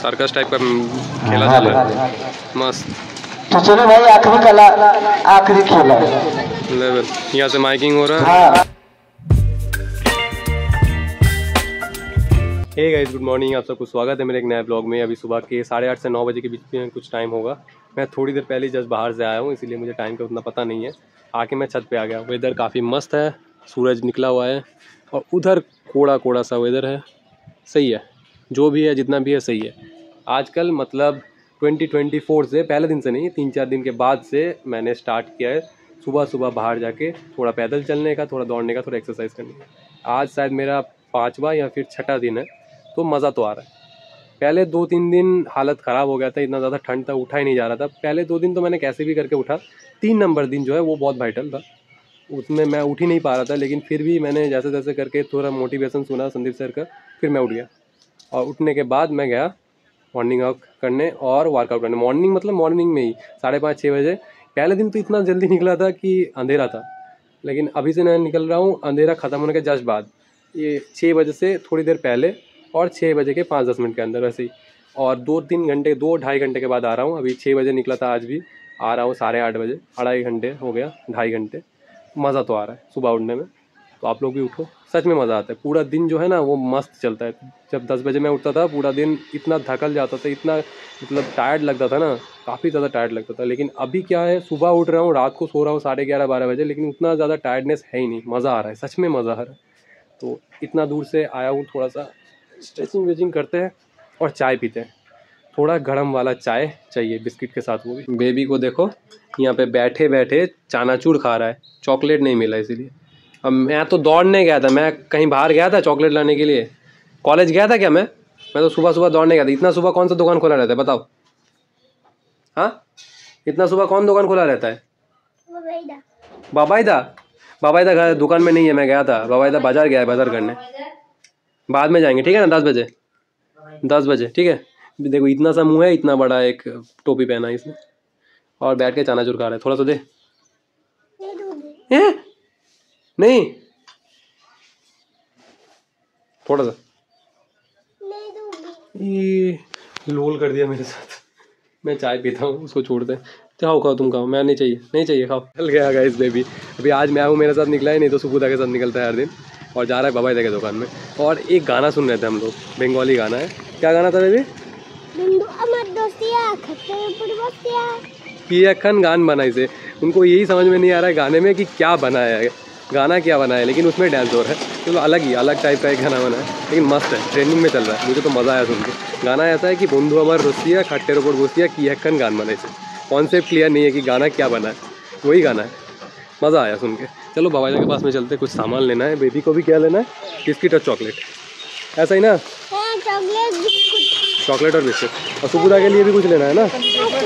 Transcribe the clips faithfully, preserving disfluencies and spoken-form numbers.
Circus type का खेला चल रहा है, मस्त। तो चलो भाई आखिरी कला, आखिरी खेला लेवल, यहाँ से माइकिंग हो रहा है। हे गाइस, गुड मॉर्निंग, आप सबको स्वागत है मेरे एक नए ब्लॉग में। अभी सुबह के साढ़े आठ से नौ बजे के बीच में कुछ टाइम होगा। मैं थोड़ी देर पहले जस्ट बाहर से आया हूँ, इसीलिए मुझे टाइम का उतना पता नहीं है। आके मैं छत पे आ गया। वेदर काफ़ी मस्त है, सूरज निकला हुआ है और उधर कोड़ा कोड़ा सा वेदर है। सही है, जो भी है जितना भी है सही है। आजकल मतलब ट्वेंटी ट्वेंटी फोर से, पहले दिन से नहीं, तीन चार दिन के बाद से मैंने स्टार्ट किया है सुबह सुबह बाहर जाके थोड़ा पैदल चलने का, थोड़ा दौड़ने का, थोड़ा एक्सरसाइज करने का। आज शायद मेरा पाँचवा या फिर छठा दिन है, तो मज़ा तो आ रहा है। पहले दो तीन दिन हालत ख़राब हो गया था, इतना ज़्यादा ठंड था, उठा ही नहीं जा रहा था। पहले दो दिन तो मैंने कैसे भी करके उठा। तीन नंबर दिन जो है वो बहुत वाइटल था, उसमें मैं उठ ही नहीं पा रहा था। लेकिन फिर भी मैंने जैसे जैसे करके थोड़ा मोटिवेशन सुना संदीप सर का, फिर मैं उठ गया। और उठने के बाद मैं गया मॉर्निंग वॉक करने और वर्कआउट करने। मॉर्निंग मतलब मॉर्निंग में ही साढ़े पाँच छः बजे। पहले दिन तो इतना जल्दी निकला था कि अंधेरा था, लेकिन अभी से मैं निकल रहा हूँ अंधेरा ख़त्म होने के जस्ट बाद, ये छः बजे से थोड़ी देर पहले और छः बजे के पाँच दस मिनट के अंदर वैसे ही। और दो तीन घंटे दो ढाई घंटे के बाद आ रहा हूँ। अभी छः बजे निकला था, आज भी आ रहा हूँ साढ़े आठ बजे। अढ़ाई घंटे हो गया, ढाई घंटे। मज़ा तो आ रहा है सुबह उठने में। तो आप लोग भी उठो, सच में मज़ा आता है। पूरा दिन जो है ना वो मस्त चलता है। जब दस बजे मैं उठता था, पूरा दिन इतना थकल जाता था, इतना मतलब टायर्ड लगता था ना, काफ़ी ज़्यादा टायर्ड लगता था। लेकिन अभी क्या है, सुबह उठ रहा हूँ, रात को सो रहा हूँ साढ़े ग्यारह बारह बजे, लेकिन उतना ज़्यादा टायर्डनेस है ही नहीं। मज़ा आ रहा है, सच में मज़ा आ रहा है। तो इतना दूर से आया हूँ, थोड़ा सा स्ट्रेचिंग वेचिंग करते हैं और चाय पीते हैं। थोड़ा गर्म वाला चाय चाहिए बिस्किट के साथ, वो भी। बेबी को देखो यहाँ पे बैठे बैठे चानाचूर खा रहा है, चॉकलेट नहीं मिला इसीलिए। अब मैं तो दौड़ने गया था, मैं कहीं बाहर गया था चॉकलेट लाने के लिए। कॉलेज गया था क्या मैं मैं तो सुबह सुबह दौड़ने गया था। इतना सुबह कौन सा दुकान खुला रहता है बताओ? हाँ, इतना सुबह कौन दुकान खुला रहता है? बाबाईदा। बाबाईदा घर दुकान में नहीं है, मैं गया था। बाबाईदा बाजार गया है, बाजार करने। बाद में जाएंगे, ठीक है ना? दस बजे दस बजे ठीक है। देखो इतना सा मुंह है, इतना बड़ा एक टोपी पहना है इसने, और बैठ के चानाचूर खा रहा है। थोड़ा सा दे। ए? नहीं, थोड़ा सा। ये लोल कर दिया मेरे साथ। मैं चाय पीता हूँ, उसको छोड़ते हैं। खाओ खाओ, तुम खाओ, मैं नहीं चाहिए नहीं चाहिए खाओ। चल गया गाइस बेबी। अभी आज मैं आऊँ, मेरे साथ निकला ही नहीं, तो सुबुदा के साथ निकलता है हर दिन। और जा रहा है बाबाईदा के दुकान में। और एक गाना सुन रहे थे हम लोग, बंगाली गाना है। क्या गाना था बेबी? कि अखन गान बनाई से। उनको यही समझ में नहीं आ रहा है गाने में कि क्या बनाया है, गाना क्या बना है, लेकिन उसमें डांस हो रहा है। चलो अलग ही अलग टाइप का एक गाना बना है, लेकिन मस्त है, ट्रेंडिंग में चल रहा है। मुझे तो मज़ा आया सुन के। गाना ऐसा है कि बंधु अमर रोसिया खट्टेर ऊपर घुसिया कि अखन गान बनाई से। कॉन्सेप्ट क्लियर नहीं है कि गाना क्या बना है, वही गाना है। मज़ा आया सुन के। चलो बाबाईदा के पास में चलते, कुछ सामान लेना है। बेबी को भी क्या लेना है? बिस्किट और चॉकलेट, ऐसा ही ना? चॉकलेट और बिस्किट। और सुबुदा के लिए भी कुछ लेना है ना?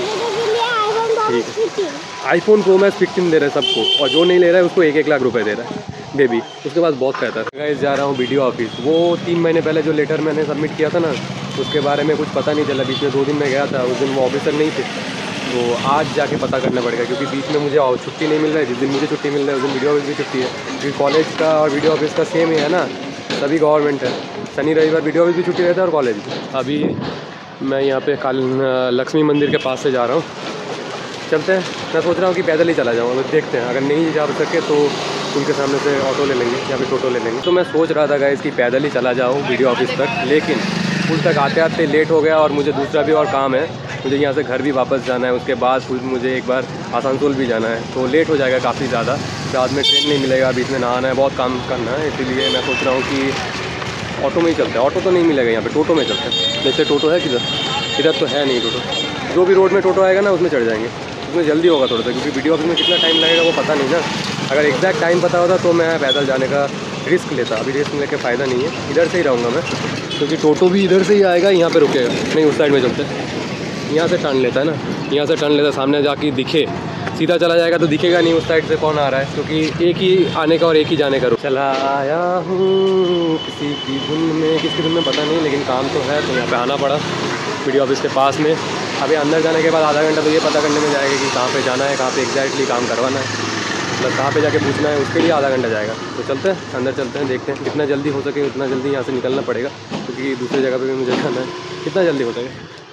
ठीक है। आईफोन प्रो मैक्स फिफ्टीन दे रहे हैं सबको, और जो नहीं ले रहा है उसको एक एक लाख रुपए दे रहा है बेबी। उसके पास बहुत पैसा है। गाइस जा रहा हूँ वीडियो ऑफिस। वो तीन महीने पहले जो लेटर मैंने सबमिट किया था ना, उसके बारे में कुछ पता नहीं चला। बीच में दो दिन में गया था, उस दिन वो ऑफिसर नहीं थे, तो आज जाके पता करना पड़ेगा। क्योंकि बीच में मुझे छुट्टी नहीं मिल रहा है। जिस दिन मुझे छुट्टी मिल रहा है उस दिन वीडियो ऑफिस भी छुट्टी है। क्योंकि कॉलेज का और वीडियो ऑफिस का सेम ही है ना, सभी गवर्नमेंट है। शनि रविवार वीडियो ऑफिस भी छुट्टी रहता है और कॉलेज भी। अभी मैं यहाँ पे काल लक्ष्मी मंदिर के पास से जा रहा हूँ। चलते हैं। मैं सोच रहा हूँ कि पैदल ही चला जाऊँ, अगर देखते हैं। अगर नहीं जा सके तो उनके सामने से ऑटो ले लेंगे या फिर टोटो ले लेंगे। तो मैं सोच रहा था गाइस कि पैदल ही चला जाऊँ वीडियो ऑफिस तक, लेकिन पुल तक आते आते लेट हो गया और मुझे दूसरा भी और काम है। मुझे यहाँ से घर भी वापस जाना है, उसके बाद मुझे एक बार आसनसोल भी जाना है, तो लेट हो जाएगा काफ़ी ज़्यादा। बाद में ट्रेन नहीं मिलेगा, बीच में नहाना है, बहुत काम करना है। इसीलिए मैं सोच रहा हूँ कि ऑटो में ही चलते हैं। ऑटो तो नहीं मिलेगा यहाँ पे, टोटो में चलते हैं। जैसे टोटो है किधर? इधर तो है नहीं टोटो। जो भी रोड में टोटो आएगा ना उसमें चढ़ जाएंगे, उसमें जल्दी होगा थोड़ा सा। क्योंकि वीडियो ऑफिस में कितना टाइम लगेगा वो पता नहीं ना। अगर एग्जैक्ट टाइम पता होता तो मैं पैदल जाने का रिस्क लेता। अभी रिस्क लेके फ़ायदा नहीं है, इधर से ही रहूँगा मैं, क्योंकि टोटो भी इधर से ही आएगा, यहाँ पे रुकेगा नहीं। उस साइड में चलते हैं, यहाँ से टर्न लेता है ना, यहाँ से टर्न लेता, सामने जाके दिखे, सीधा चला जाएगा तो दिखेगा नहीं उस साइड से कौन आ रहा है। क्योंकि एक ही आने का और एक ही जाने का रुक। चला आया हूँ किसी की धुन में, किसकी धुन में पता नहीं, लेकिन काम तो है, तो यहाँ पे आना पड़ा वीडियो ऑफिस के पास में। अभी अंदर जाने के बाद आधा घंटा तो ये पता करने में जाएगा कि कहाँ पे जाना है, कहाँ पे एग्जैक्टली काम करवाना है, मतलब कहाँ पे जाके पूछना है, उसके लिए आधा घंटा जाएगा। तो चलते हैं अंदर, चलते हैं, देखते हैं जितना जल्दी हो सके उतना जल्दी यहाँ से निकलना पड़ेगा, क्योंकि दूसरी जगह पे भी मुझे जाना है। कितना जल्दी हो सके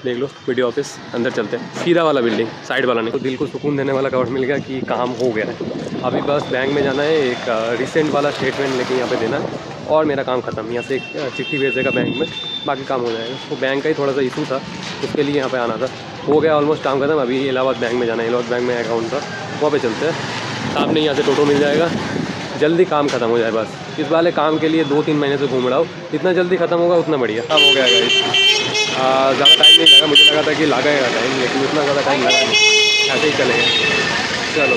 देख लो वीडियो ऑफिस, अंदर चलते हैं, सीधा वाला बिल्डिंग, साइड वाला नहीं। तो दिल को सुकून देने वाला कवर मिल गया कि काम हो गया है। अभी बस बैंक में जाना है, एक रिसेंट वाला स्टेटमेंट लेके यहाँ पे देना है और मेरा काम ख़त्म। यहाँ से एक चिट्ठी भेज देगा बैंक में, बाकी काम हो जाएगा। तो बैंक का ही थोड़ा सा इशू था, उसके लिए यहाँ पे आना था, हो गया ऑलमोस्ट काम खत्म। अभी इलाहाबाद बैंक में जाना है, इलाहाबाद बैंक में अकाउंट था, वहाँ पे चलते हैं। सामने यहाँ से टोटो मिल जाएगा, जल्दी काम खत्म हो जाए बस। इस वाले काम के लिए दो तीन महीने से घूम रहा हूँ, जितना जल्दी खत्म होगा उतना बढ़िया। अब हो गया गाइस, ज़्यादा टाइम नहीं लगा, मुझे लगा था कि लगेगा टाइम, लेकिन उतना ज़्यादा टाइम लगा नहीं, ऐसे ही चलेगा। चलो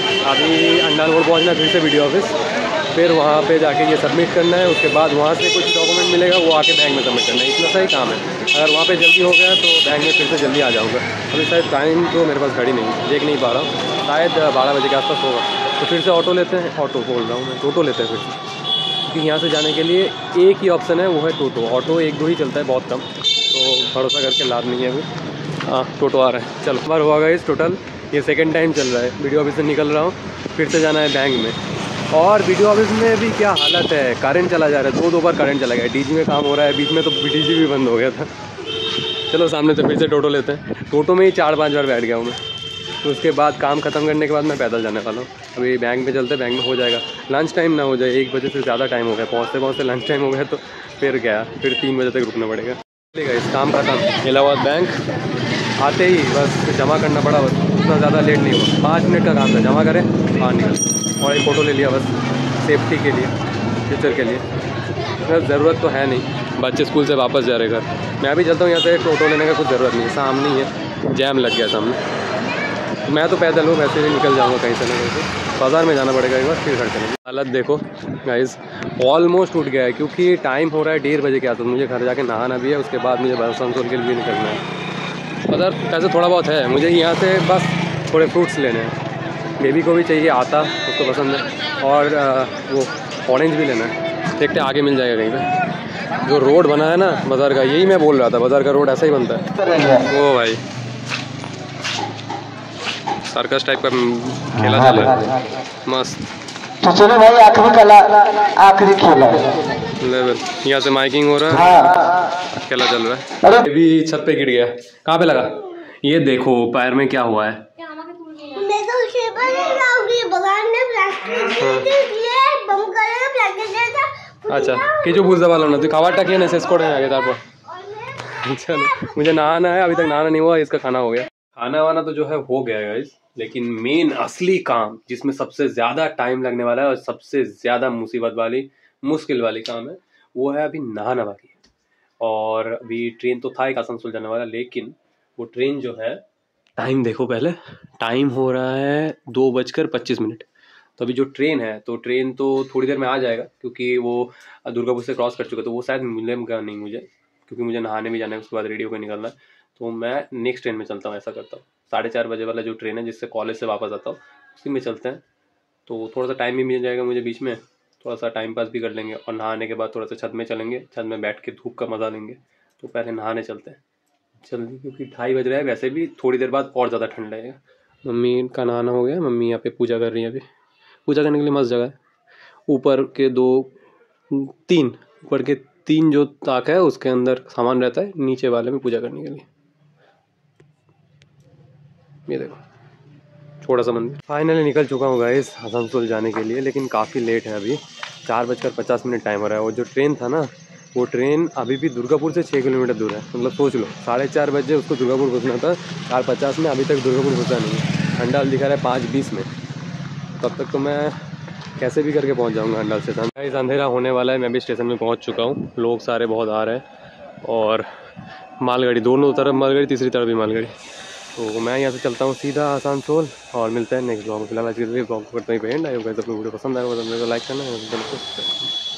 अभी अंडाल रोड पहुँचना, फिर से वीडियो ऑफिस, फिर वहाँ पे जाके ये सबमिट करना है। उसके बाद वहाँ से कुछ डॉक्यूमेंट मिलेगा, वो आके बैंक में सबमिट करना है। इतना सा ही काम है। अगर वहाँ पे जल्दी हो गया तो बैंक में फिर से जल्दी आ जाऊँगा। अभी शायद टाइम तो मेरे पास घड़ी नहीं है, देख नहीं पा रहा हूँ, शायद बारह बजे के आसपास होगा। तो फिर से ऑटो लेते हैं, ऑटो बोल रहा हूँ मैं, टोटो लेते हैं फिर से, क्योंकि यहाँ से जाने के लिए एक ही ऑप्शन है, वो है टोटो। ऑटो एक दो ही चलता है, बहुत कम, तो भरोसा करके लाभ नहीं है अभी। हाँ टोटो आ रहा है, चलो बार हुआ गया इस टोटल, ये सेकंड टाइम चल रहा है। वीडियो ऑफिस से निकल रहा हूँ, फिर से जाना है बैंक में। और वीडियो ऑफिस में भी क्या हालत है, करंट चला जा रहा है, दो दो बार करंट चला गया। डीजी में काम हो रहा है, बीच में तो डीजी भी बंद हो गया था। चलो सामने से फिर से टोटो लेते हैं। टोटो में ही चार पाँच बार बैठ गया हूँ मैं। तो उसके बाद काम ख़त्म करने के बाद मैं पैदल जाने वाला हूँ। अभी बैंक में चलते, बैंक में हो जाएगा, लंच टाइम ना हो जाए, एक बजे से ज़्यादा टाइम हो गया, पहुँचते पहुँचते लंच टाइम हो गया, तो फिर गया, फिर तीन बजे तक रुकना पड़ेगा। ठीक है, इस काम खत्म। इलाहाबाद बैंक आते ही बस जमा करना पड़ा, बस उतना ज़्यादा लेट नहीं हुआ, पाँच मिनट का काम था, जमा करें बाहर निकल, और एक फ़ोटो ले लिया बस सेफ्टी के लिए, फ्यूचर के लिए। सर ज़रूरत तो है नहीं, बच्चे स्कूल से वापस जा रहे घर, मैं भी चलता हूँ यहाँ से। टोटो लेने का कुछ ज़रूरत नहीं है, सामने ही है, जैम लग गया सामने। मैं तो पैदल हूँ, वैसे ही निकल जाऊँगा कहीं से ना कहीं से। बाज़ार में जाना पड़ेगा एक बार, फिर घर चलेंगे। हालत देखो गाइस, ऑलमोस्ट उठ गया है, क्योंकि टाइम हो रहा है डेढ़ बजे के आसपास। मुझे घर जाके नहाना भी है, उसके बाद मुझे आसनसोल के लिए निकलना है। बाज़ार पैसे थोड़ा बहुत है, मुझे यहाँ से बस थोड़े फ्रूट्स लेने हैं। बेबी को भी चाहिए आता, उसको पसंद है, और आ, वो ऑरेंज भी लेना है। देखते आगे मिल जाएगा कहीं पे। जो रोड बना है ना बाज़ार का, यही मैं बोल रहा था, बाज़ार का रोड ऐसा ही बनता है। ओ भाई सर्कस टाइप का खेला चल रहा है, मस्त। तो चलो भाई, आखिरी कला, आखिरी खेला लेवल। यहाँ से माइकिंग हो रहा है, हाँ। खेला चल रहा है। अरे भी छत पे गिर गया, कहाँ पे लगा? ये देखो पैर में क्या हुआ है। अच्छा कि जो भूसा वाला ना तो खावाटा किया ना सेस्कोड़ है आगे तार पर। चलो मुझे नहाना है, अभी तक नहाना नहीं हुआ, इसका खाना हो गया। खाना वाना तो जो है हो गया गाइस, लेकिन मेन असली काम जिसमें सबसे ज़्यादा टाइम लगने वाला है और सबसे ज़्यादा मुसीबत वाली मुश्किल वाली काम है, वो है अभी नहाना बाकी है। और अभी ट्रेन तो था एक आसनसोल जाने वाला, लेकिन वो ट्रेन जो है, टाइम देखो पहले, टाइम हो रहा है दो बजकर पच्चीस मिनट। तो अभी जो ट्रेन है, तो ट्रेन तो थोड़ी देर में आ जाएगा, क्योंकि वो दुर्गापुर से क्रॉस कर चुका, तो वो शायद मिलेगा नहीं मुझे, क्योंकि मुझे नहाने भी जाना है, उसके बाद रेडी होकर निकलना है। तो मैं नेक्स्ट ट्रेन में चलता हूँ, ऐसा करता हूँ। साढ़े चार बजे वाला जो ट्रेन है जिससे कॉलेज से वापस आता हूँ, उसी में चलते हैं। तो थोड़ा सा टाइम भी मिल जाएगा मुझे, बीच में थोड़ा सा टाइम पास भी कर लेंगे, और नहाने के बाद थोड़ा सा छत में चलेंगे, छत में बैठ के धूप का मज़ा लेंगे। तो पहले नहाने चलते हैं जल्दी, क्योंकि ढाई बज रहा है, वैसे भी थोड़ी देर बाद और ज़्यादा ठंड लगेगा। मम्मी का नहाना हो गया, मम्मी यहाँ पे पूजा कर रही है। अभी पूजा करने के लिए मस्त जगह है, ऊपर के दो तीन ऊपर के तीन जो ताक है उसके अंदर सामान रहता है, नीचे वाले में पूजा करने के लिए। ये देखो छोटा सा मंदिर। फाइनली निकल चुका हूँ गाइस आसनसोल जाने के लिए, लेकिन काफ़ी लेट है, अभी चार बजकर पचास मिनट टाइम हो रहा है। और जो ट्रेन था ना, वो ट्रेन अभी भी दुर्गापुर से छः किलोमीटर दूर है। मतलब सोच लो, साढ़े चार बजे उसको दुर्गापुर घुसना था, चार पचास में अभी तक दुर्गापुर घुसा नहीं है। अंडाल दिखा रहा है पाँच बीस में, तब तक तो मैं कैसे भी करके पहुंच जाऊंगा अंडाल स्टेशन। गाइस अंधेरा होने वाला है, मैं भी स्टेशन में पहुंच चुका हूं। लोग सारे बहुत आ रहे हैं, और मालगाड़ी दोनों तरफ मालगाड़ी, तीसरी तरफ भी मालगाड़ी। तो मैं यहाँ से चलता हूँ सीधा आसनसोल, और मिलते हैं नेक्स्ट ब्लॉग में। फिलहाल आज के लिए ब्लॉग को करते ही एंड। आई होप गाइस आपको वीडियो पसंद आएगा तो लाइक करना है।